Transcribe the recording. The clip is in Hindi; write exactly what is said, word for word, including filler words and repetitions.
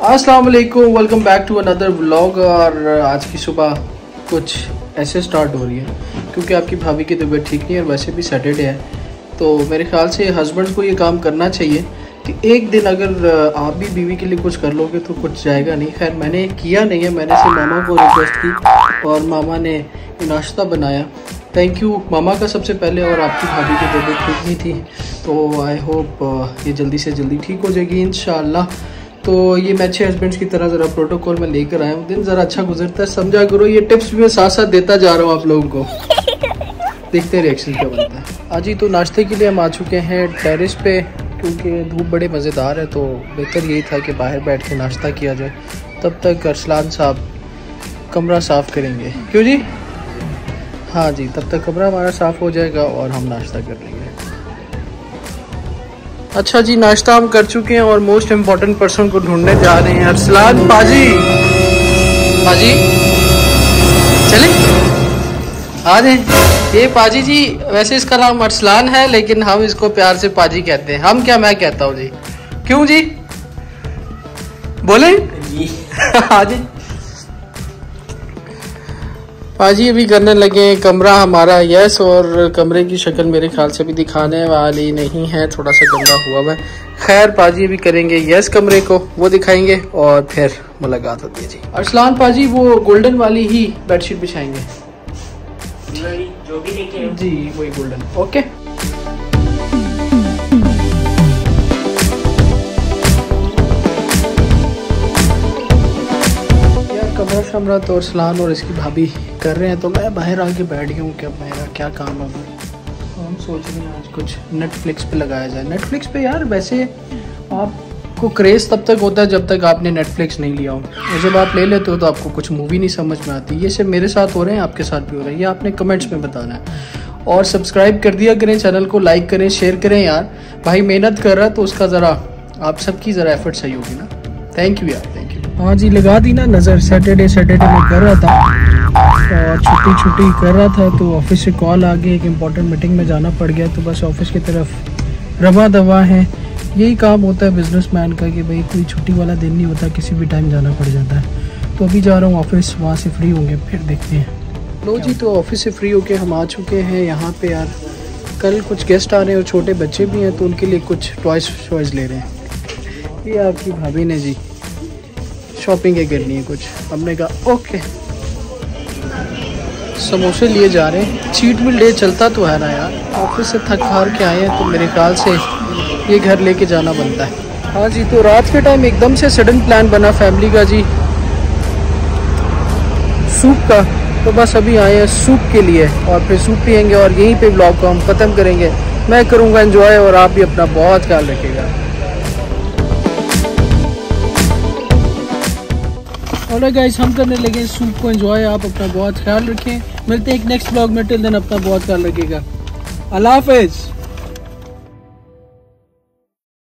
अस्सलाम वालेकुम, welcome back to another vlog. और आज की सुबह कुछ ऐसे स्टार्ट हो रही है क्योंकि आपकी भाभी की तबीयत ठीक नहीं है और वैसे भी सैटरडे है, तो मेरे ख्याल से हस्बैंड को ये काम करना चाहिए कि एक दिन अगर आप भी बीवी के लिए कुछ कर लोगे तो कुछ जाएगा नहीं। खैर मैंने किया नहीं है, मैंने से मामा को रिक्वेस्ट की और मामा ने नाश्ता बनाया। थैंक यू मामा का सबसे पहले। और आपकी भाभी की तबीयत ठीक नहीं थी तो आई होप ये जल्दी से जल्दी ठीक हो जाएगी इंशाल्लाह। तो ये मैं अच्छे हस्बैंड की तरह ज़रा प्रोटोकॉल में लेकर आया हूँ, दिन ज़रा अच्छा गुजरता है, समझा करो। ये टिप्स भी मैं साथ साथ देता जा रहा हूँ आप लोगों को, देखते हैं रिएक्शन क्या बनता है। आज ही तो नाश्ते के लिए हम आ चुके हैं टेरेस पे क्योंकि धूप बड़े मज़ेदार है, तो बेहतर यही था कि बाहर बैठ के नाश्ता किया जाए। तब तक अरसलान साहब कमरा साफ़ करेंगे। क्यों जी? हाँ जी, तब तक कमरा हमारा साफ़ हो जाएगा और हम नाश्ता कर लेंगे। अच्छा जी, नाश्ता हम कर चुके हैं और मोस्ट इम्पॉर्टेंट पर्सन को ढूंढने जा रहे हैं। अरसलान पाजी, पाजी चले आ जाए। ये पाजी जी, वैसे इसका नाम अरसलान है लेकिन हम इसको प्यार से पाजी कहते हैं। हम क्या, मैं कहता हूँ जी। क्यों जी? बोले जी। हाँ जी पाजी अभी करने लगे कमरा हमारा यस, और कमरे की शक्ल मेरे ख्याल से भी दिखाने वाली नहीं है, थोड़ा सा गंदा हुआ हुआ है। खैर पाजी अभी करेंगे यस कमरे को, वो दिखाएंगे और फिर मुलाकात होती है जी। अरसलान पाजी वो गोल्डन वाली ही बेडशीट बिछाएंगे जो भी देखे जी, वही गोल्डन। ओके कमरा शमरा तो अरसलान और इसकी भाभी कर रहे हैं, तो मैं बाहर आके बैठ गया हूँ कि अब मेरा क्या काम है। तो हम सोच रहे हैं आज कुछ नेटफ्लिक्स पे लगाया जाए। नेटफ्लिक्स पे यार वैसे आपको क्रेज़ तब तक होता है जब तक आपने नेटफ्लिक्स नहीं लिया हो, और जब आप ले लेते हो तो आपको कुछ मूवी नहीं समझ में आती। ये सिर्फ मेरे साथ हो रहे हैं, आपके साथ भी हो रहा है, ये आपने कमेंट्स में बताना है। और सब्सक्राइब कर दिया करें, चैनल को लाइक करें, शेयर करें। यार भाई मेहनत कर रहा है तो उसका ज़रा आप सबकी ज़रा एफर्ट सही होगी ना। थैंक यू यार, थैंक यू। हाँ जी, लगा दी ना नज़र। सैटरडे सैटरडे में कर रहा था और छुट्टी छुट्टी कर रहा था तो ऑफिस से कॉल आ गई, एक इम्पॉर्टेंट मीटिंग में जाना पड़ गया, तो बस ऑफिस की तरफ रवा दवा है। यही काम होता है बिजनेसमैन का कि भाई कोई छुट्टी वाला दिन नहीं होता, किसी भी टाइम जाना पड़ जाता है। तो अभी जा रहा हूँ ऑफिस, वहाँ से फ्री होंगे फिर देखते हैं। लो जी, तो ऑफिस से फ्री होके हम आ चुके हैं यहाँ पे। यार कल कुछ गेस्ट आ रहे हैं और छोटे बच्चे भी हैं, तो उनके लिए कुछ टॉयज़ शॉयज़ ले रहे हैं। ये आपकी भाभी ने जी शॉपिंग के करनी है कुछ, हमने कहा ओके। समोसे लिए जा रहे हैं, चीट मिल डे चलता तो है ना यार। ऑफिस से थक हार के आए हैं तो मेरे ख्याल से ये घर लेके जाना बनता है। हाँ जी, तो रात के टाइम एकदम से सडन प्लान बना फैमिली का जी सूप का, तो बस अभी आए हैं सूप के लिए और फिर सूप पियेंगे और यहीं पे ब्लॉग को हम ख़त्म करेंगे। मैं करूँगा एंजॉय और आप भी अपना बहुत ख्याल रखिएगा। और गाइस हम करने लगे सूप को एंजॉय, आप अपना बहुत ख्याल रखें। मिलते हैं एक नेक्स्ट ब्लॉग में, टिल देन अपना बहुत ख्याल रखिएगा। अल्लाह हाफिज़।